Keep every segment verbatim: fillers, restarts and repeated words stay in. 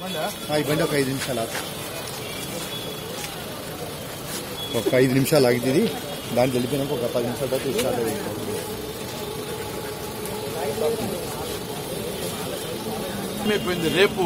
బండి ఒక ఐదు నిమిషాలు ఆగు ఒక ఐదు నిమిషాలు ఆగితే దాన్ని వెళ్ళిపోయినాక ఒక పది నిమిషాల తర్వాత స్టార్ట్ అయిపోయింది. రేపు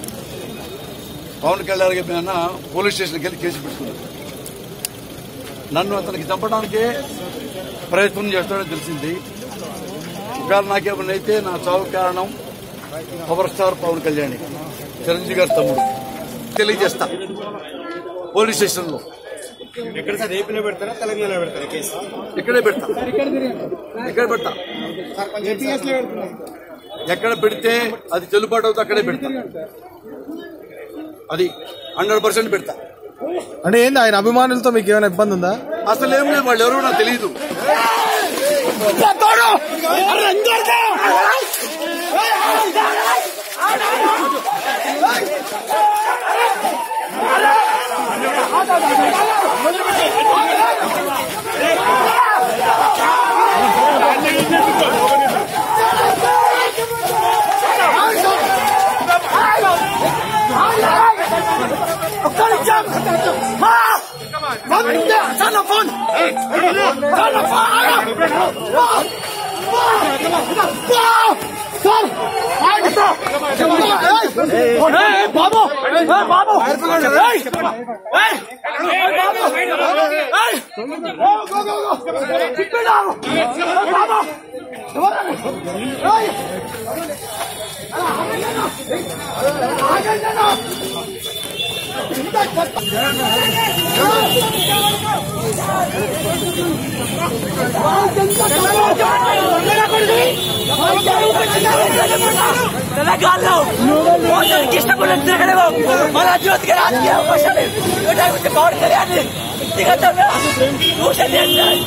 పవన్ కళ్యాణ్ గారి పోలీస్ స్టేషన్కి వెళ్ళి కేసు పెట్టుకున్నారు. నన్ను అతనికి చంపడానికే ప్రయత్నం చేస్తాడని తెలిసింది. ఒకవేళ నాకేమన్నా అయితే నా చావు కారణం పవర్ స్టార్ పవన్ కళ్యాణ్ చిరంజీవి గారి తమ్ముడు తెలియజేస్తా. పోలీస్ స్టేషన్ లో ఎక్కడ సార్ ఏపీలో పెడతారా తెలంగాణ పెడతారా కేసు? ఇక్కడే పెడతా ఇక్కడ పెడతా ఎక్కడ పెడితే అది చెల్లుబాటు అవుతుంది అక్కడే పెడతా. అది హండ్రెడ్ పర్సెంట్ పెడతా. అంటే ఏంది ఆయన అభిమానులతో మీకు ఏమైనా ఇబ్బంది ఉందా? అసలు ఏం లేదు, వాళ్ళు ఎవరో నాకు తెలియదు. బాబు బాబు తెలంగాణలో ఇష్టపడి మన జ్యోతికి రాజకీయ అవకాశాలు పవన్ కళ్యాణ్ వ్యక్తిగతంగా దూషణ చేస్తారు.